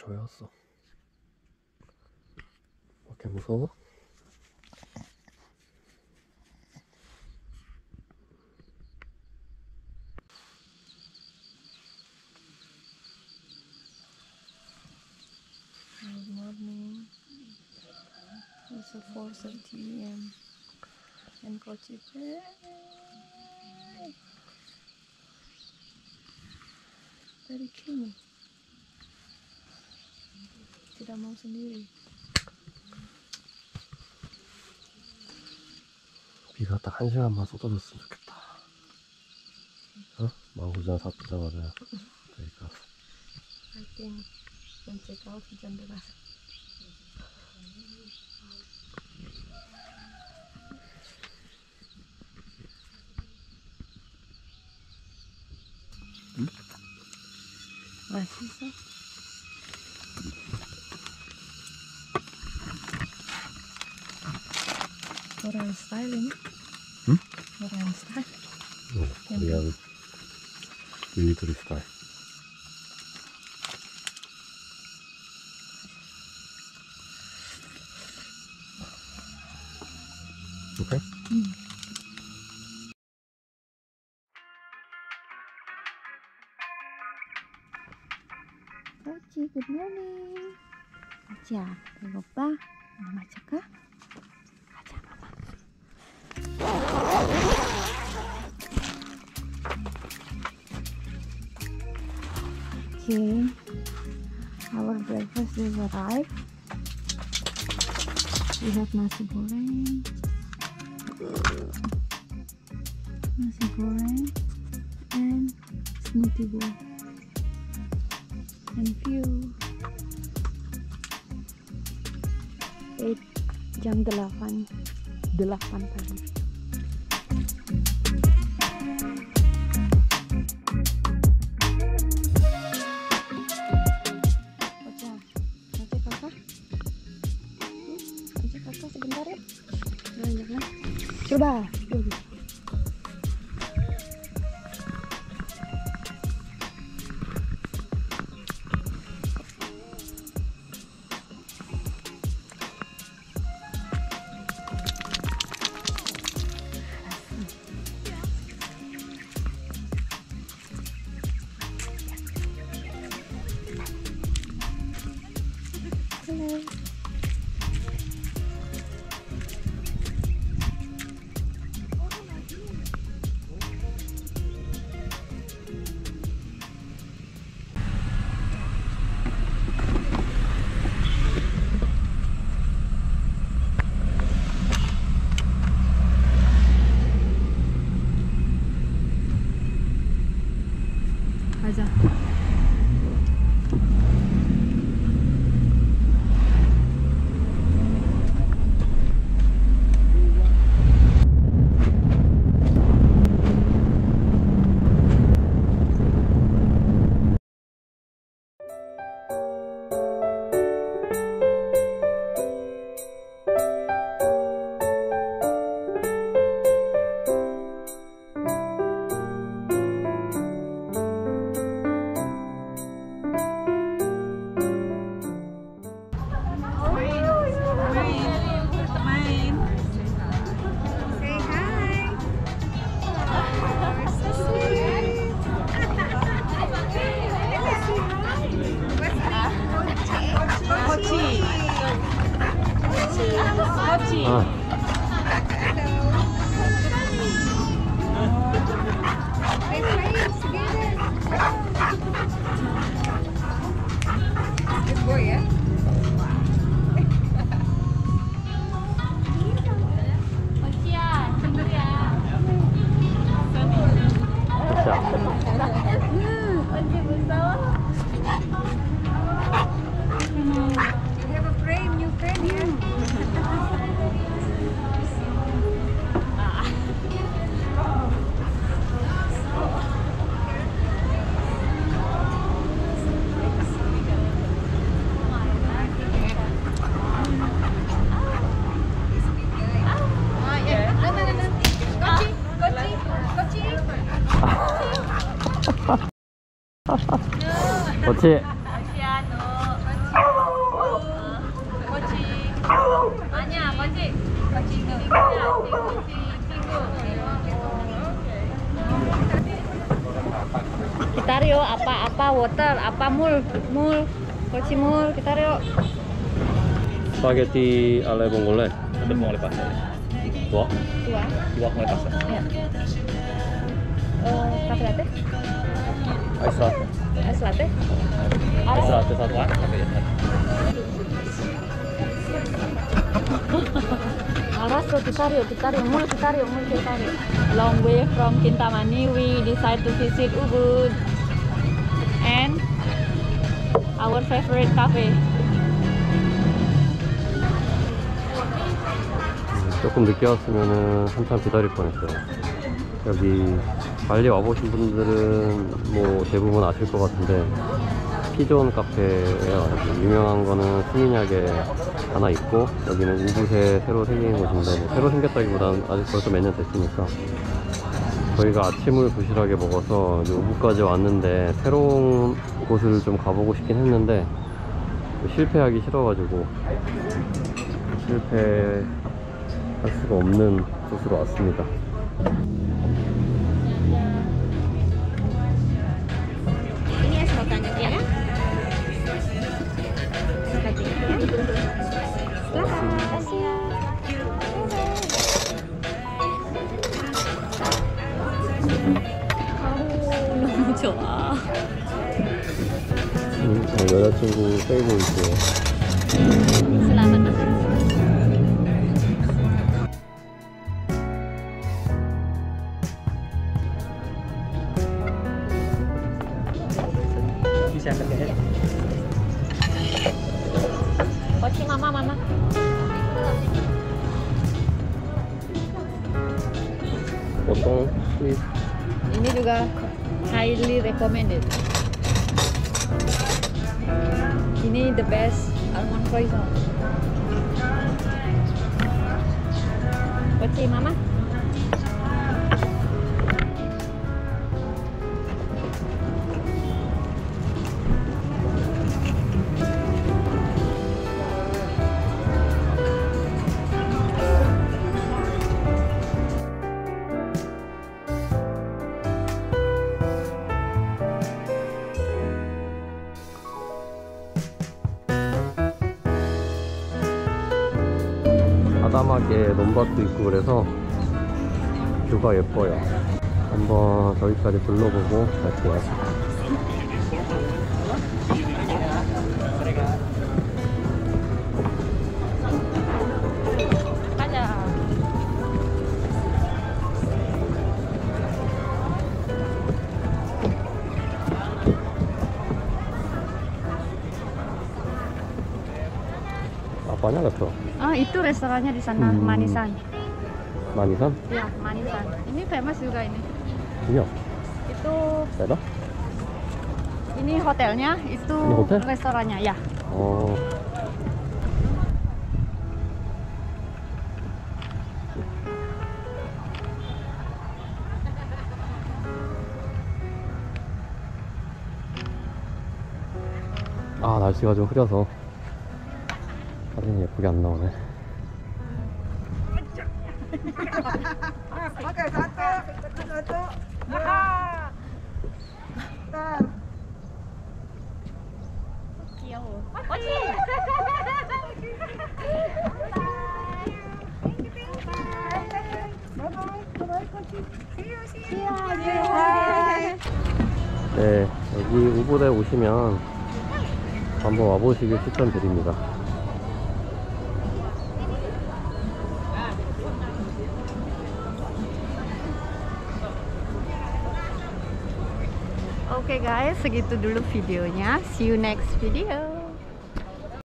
조였어. 밖에 무서워? Good morning. It's 4:30 AM and Kochi very clean. Tidak mau sendiri. 비가 딱 1시간만 쏟아졌으면 좋겠다. 어? 망고장 사자마자 그러니까 I think when check out hujan deras. Masih so. Korean style ini. Korean style. 코리안 밀리터리 스타일. 오케이? Kochi, good morning. Kochi ya, lupa mama cakap. Aja mama. Okay, our breakfast is arrived. We have nasi goreng, and smoothie bowl. And view 8 jam 8 pagi. Oke kakak sebentar ya. Jangan. Coba. 가자. 그렇지. Asiano. Kita yuk apa water, apa mul, koci mul, kita yuk. 스파게티 알레 봉골레. Ada mau lepas saya. Tua. Dua mau lepas. Ya. Kafe latte? 아이스 라떼. Es latte? Ada satu satuan. Araso, kita yuk, mul. Long way from Kintamani, we decide to visit Ubud and our favorite cafe. 조금 늦게 왔으면은 한참 기다릴 뻔했어요. 여기 발리 와보신 분들은 뭐 대부분 아실 것 같은데 피존 카페예요. 여기 유명한 거는 수민약에 하나 있고 여기는 우붓에 새로 생긴 곳인데 새로 생겼다기보다는 아직 벌써 몇 년 됐으니까 저희가 아침을 부실하게 먹어서 이제 우붓까지 왔는데 새로운 곳을 좀 가보고 싶긴 했는데 실패하기 싫어가지고 실패할 수가 없는 곳으로 왔습니다. Ini es rokanya ya. 너무 좋아. 여자친구 세이브 있고 Selamat makan. Bisa pakai. Koci mama. 보통 스윗 Ini juga highly recommended. Ini the best almond croissant. Koci mama. 아담하게 논밭도 있고 그래서 뷰가 예뻐요. 한번 저기까지 둘러보고 갈게요. Kaca. Apanya nggak tuh? Oh, itu restorannya di sana, Manisan. Manisan? Ya, Manisan. Ini famous juga ini. Iya. Itu Beda? ini hotelnya, itu Ini hotel? restorannya, ya. Oh. 아, 날씨가 좀 흐려서 사진이 예쁘게 안 나오네. Oke, satu. 귀여워. Koci. 네, 여기 우붓에 오시면 한번 와보시길 추천드립니다. Oke guys, segitu dulu videonya. See you next video.